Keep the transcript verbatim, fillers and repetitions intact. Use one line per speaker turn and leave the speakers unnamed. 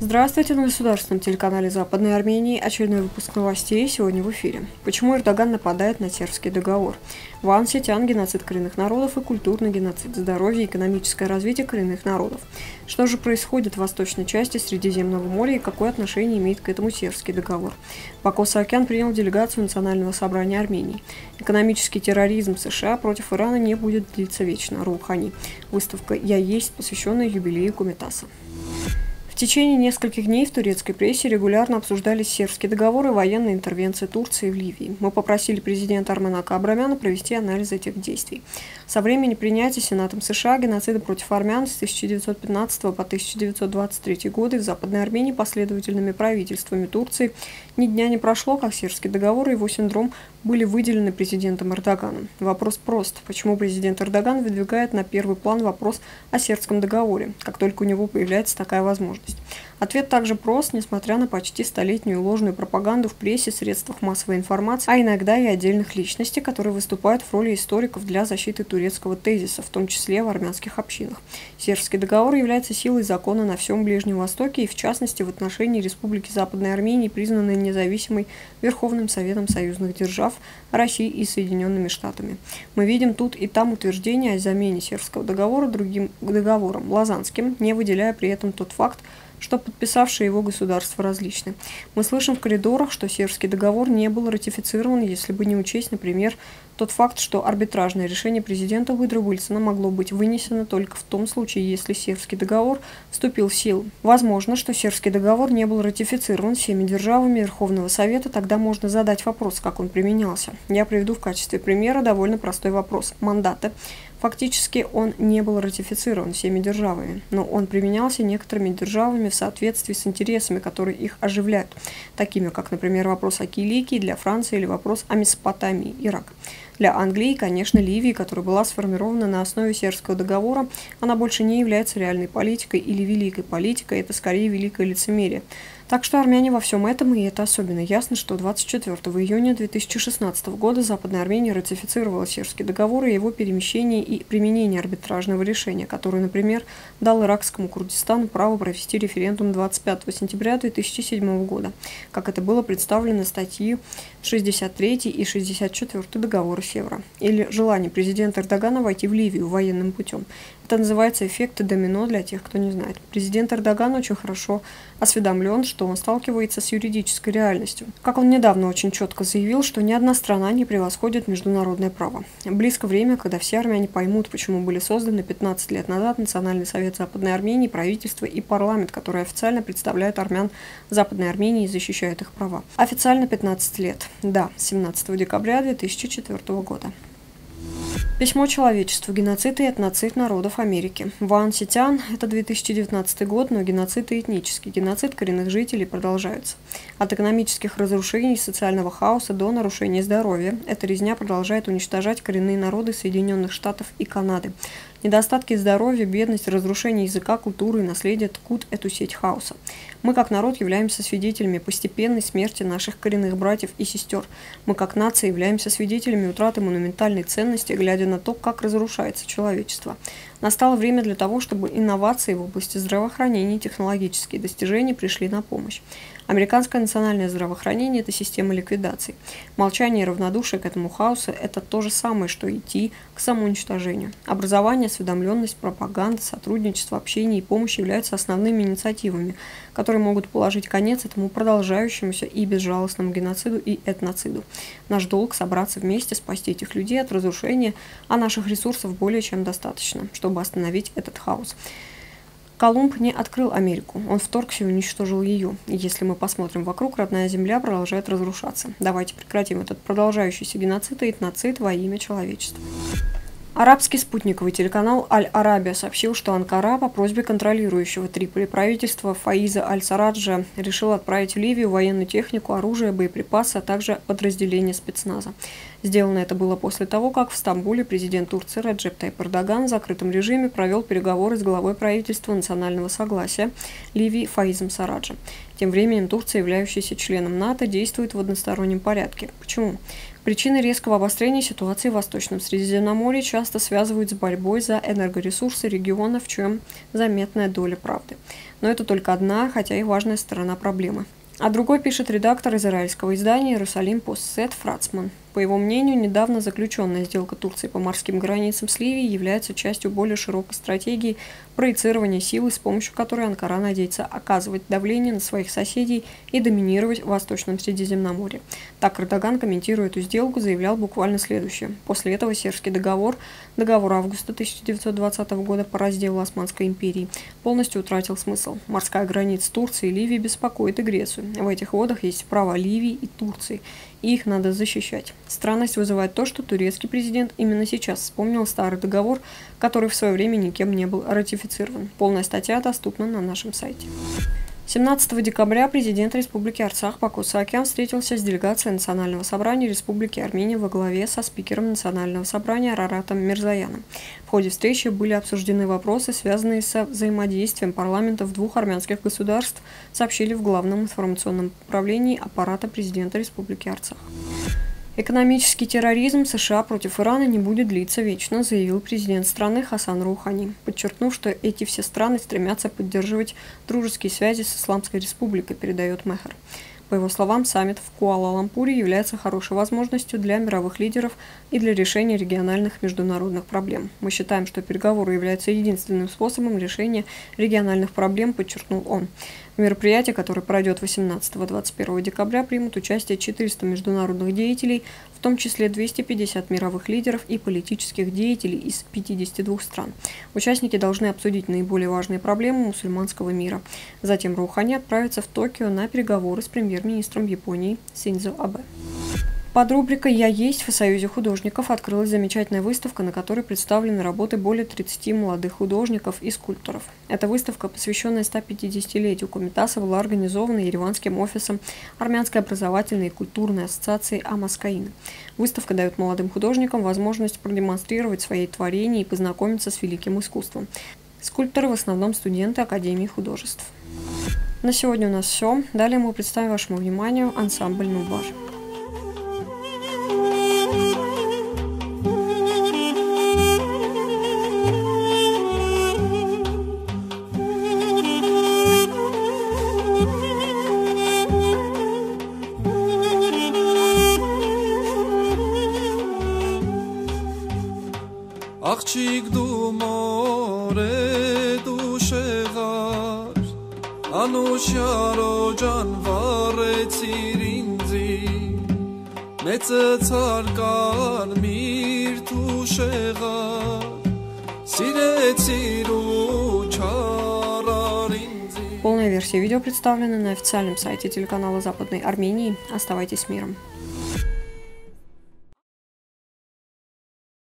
Здравствуйте, на государственном телеканале Западной Армении очередной выпуск новостей сегодня в эфире. Почему Эрдоган нападает на Сербский договор? Ван Ситян, геноцид коренных народов и культурный геноцид, здоровье и экономическое развитие коренных народов. Что же происходит в восточной части Средиземного моря и какое отношение имеет к этому Сербский договор? Баку Саакян принял делегацию Национального собрания Армении. Экономический терроризм США против Ирана не будет длиться вечно. Роухани. Выставка «Я есть», посвященная юбилею Кумитаса. В течение нескольких дней в турецкой прессе регулярно обсуждались Сербский договор и военная интервенция Турции в Ливии. Мы попросили президента Арменака Абрамяна провести анализ этих действий. Со времени принятия Сенатом США геноцида против армян с тысяча девятьсот пятнадцатого по тысяча девятьсот двадцать третий годы в Западной Армении последовательными правительствами Турции ни дня не прошло, как Сербский договор и его синдром были выделены президентом Эрдоганом. Вопрос прост. Почему президент Эрдоган выдвигает на первый план вопрос о Сербском договоре, как только у него появляется такая возможность? Ответ также прост, несмотря на почти столетнюю ложную пропаганду в прессе, средствах массовой информации, а иногда и отдельных личностей, которые выступают в роли историков для защиты турецкого тезиса, в том числе в армянских общинах. Сербский договор является силой закона на всем Ближнем Востоке и, в частности, в отношении Республики Западной Армении, признанной независимой Верховным Советом союзных держав Россией и Соединенными Штатами. Мы видим тут и там утверждение о замене Сербского договора другим договором, Лозаннским, не выделяя при этом тот факт, что подписавшие его государства различны. Мы слышим в коридорах, что Сербский договор не был ратифицирован, если бы не учесть, например, тот факт, что арбитражное решение президента Вудро Вильсона могло быть вынесено только в том случае, если Сербский договор вступил в силу. Возможно, что Сербский договор не был ратифицирован всеми державами Верховного Совета, тогда можно задать вопрос, как он применялся. Я приведу в качестве примера довольно простой вопрос. Мандаты. Фактически он не был ратифицирован всеми державами, но он применялся некоторыми державами в соответствии с интересами, которые их оживляют, такими как, например, вопрос о Киликии для Франции или вопрос о Месопотамии, Ирак. Для Англии, конечно, Ливии, которая была сформирована на основе Сербского договора, она больше не является реальной политикой или великой политикой, это скорее великое лицемерие. Так что армяне во всем этом, и это особенно ясно, что двадцать четвёртого июня две тысячи шестнадцатого года Западная Армения ратифицировала Сербский договор и его перемещение и применение арбитражного решения, которое, например, дал иракскому Курдистану право провести референдум двадцать пятого сентября две тысячи седьмого года, как это было представлено статьи шестьдесят третьей и шестьдесят четвёртой договора Севера, или желание президента Эрдогана войти в Ливию военным путем. Это называется эффект домино для тех, кто не знает. Президент Эрдоган очень хорошо осведомлен, что он сталкивается с юридической реальностью. Как он недавно очень четко заявил, что ни одна страна не превосходит международное право. Близко время, когда все армяне поймут, почему были созданы пятнадцать лет назад Национальный совет Западной Армении, правительство и парламент, который официально представляет армян Западной Армении и защищает их права. Официально пятнадцать лет. Да, семнадцатого декабря две тысячи четвёртого года. Письмо человечеству. Геноцид и этноцид народов Америки. Ван Ситян. Это две тысячи девятнадцатый год, но геноцид и этнический геноцид коренных жителей продолжаются. От экономических разрушений, социального хаоса до нарушения здоровья. Эта резня продолжает уничтожать коренные народы Соединенных Штатов и Канады. Недостатки здоровья, бедность, разрушение языка, культуры и наследия ткут эту сеть хаоса. Мы, как народ, являемся свидетелями постепенной смерти наших коренных братьев и сестер. Мы, как нация, являемся свидетелями утраты монументальной ценности, глядя на то, как разрушается человечество. Настало время для того, чтобы инновации в области здравоохранения и технологические достижения пришли на помощь. Американское национальное здравоохранение – это система ликвидаций. Молчание и равнодушие к этому хаосу – это то же самое, что идти к самоуничтожению. Образование, осведомленность, пропаганда, сотрудничество, общение и помощь являются основными инициативами, которые могут положить конец этому продолжающемуся и безжалостному геноциду и этноциду. Наш долг – собраться вместе, спасти этих людей от разрушения, а наших ресурсов более чем достаточно, чтобы остановить этот хаос. Колумб не открыл Америку, он вторгся и уничтожил ее. И если мы посмотрим вокруг, родная земля продолжает разрушаться. Давайте прекратим этот продолжающийся геноцид и этноцид во имя человечества. Арабский спутниковый телеканал Аль-Арабия сообщил, что Анкара по просьбе контролирующего Триполи правительства Фаиза Аль-Сараджа решила отправить в Ливию военную технику, оружие, боеприпасы, а также подразделения спецназа. Сделано это было после того, как в Стамбуле президент Турции Реджеп Тайип Эрдоган в закрытом режиме провел переговоры с главой правительства национального согласия Ливии Фаизом Сараджем. Тем временем Турция, являющаяся членом НАТО, действует в одностороннем порядке. Почему? Причины резкого обострения ситуации в Восточном Средиземноморье часто связывают с борьбой за энергоресурсы региона, в чем заметная доля правды. Но это только одна, хотя и важная сторона проблемы. А другой пишет редактор израильского издания «Иерусалим Пост» Сет Фрацман. По его мнению, недавно заключенная сделка Турции по морским границам с Ливией является частью более широкой стратегии проецирования силы, с помощью которой Анкара надеется оказывать давление на своих соседей и доминировать в Восточном Средиземноморье. Так Эрдоган, комментируя эту сделку, заявлял буквально следующее. После этого Сербский договор, договор августа тысяча девятьсот двадцатого года по разделу Османской империи, полностью утратил смысл. Морская граница Турции и Ливии беспокоит и Грецию. В этих водах есть права Ливии и Турции, и их надо защищать. Странность вызывает то, что турецкий президент именно сейчас вспомнил старый договор, который в свое время никем не был ратифицирован. Полная статья доступна на нашем сайте. семнадцатого декабря президент Республики Арцах Баку Саакян встретился с делегацией Национального собрания Республики Армения во главе со спикером Национального собрания Араратом Мирзояном. В ходе встречи были обсуждены вопросы, связанные со взаимодействием парламентов двух армянских государств, сообщили в Главном информационном управлении аппарата президента Республики Арцах. Экономический терроризм США против Ирана не будет длиться вечно, заявил президент страны Хасан Роухани, подчеркнув, что эти все страны стремятся поддерживать дружеские связи с Исламской республикой, передает Мехр. По его словам, саммит в Куала-Лумпуре является хорошей возможностью для мировых лидеров и для решения региональных международных проблем. Мы считаем, что переговоры являются единственным способом решения региональных проблем, подчеркнул он. В мероприятии, которое пройдет восемнадцатого — двадцать первого декабря, примут участие четыреста международных деятелей, в том числе двести пятьдесят мировых лидеров и политических деятелей из пятидесяти двух стран. Участники должны обсудить наиболее важные проблемы мусульманского мира. Затем Роухани отправится в Токио на переговоры с премьер-министром Японии Синдзо Абэ. Под рубрикой «Я есть» в Союзе художников открылась замечательная выставка, на которой представлены работы более тридцати молодых художников и скульпторов. Эта выставка, посвященная ста пятидесятилетию Комитаса, была организована Ереванским офисом Армянской образовательной и культурной ассоциации Амаскаин. Выставка дает молодым художникам возможность продемонстрировать свои творения и познакомиться с великим искусством. Скульпторы в основном студенты Академии художеств. На сегодня у нас все. Далее мы представим вашему вниманию ансамбль «Нубар».
Աղջիկ դու մորե դու շեղար անուշյարո ջան վառեցիր ինձի մեծը ցարկար միր դու շեղար սիրեցիր ու չարար ինձի.
Полная версия видео представлена на официальном сайте телеканала Западной Армении. Оставайтесь с миром.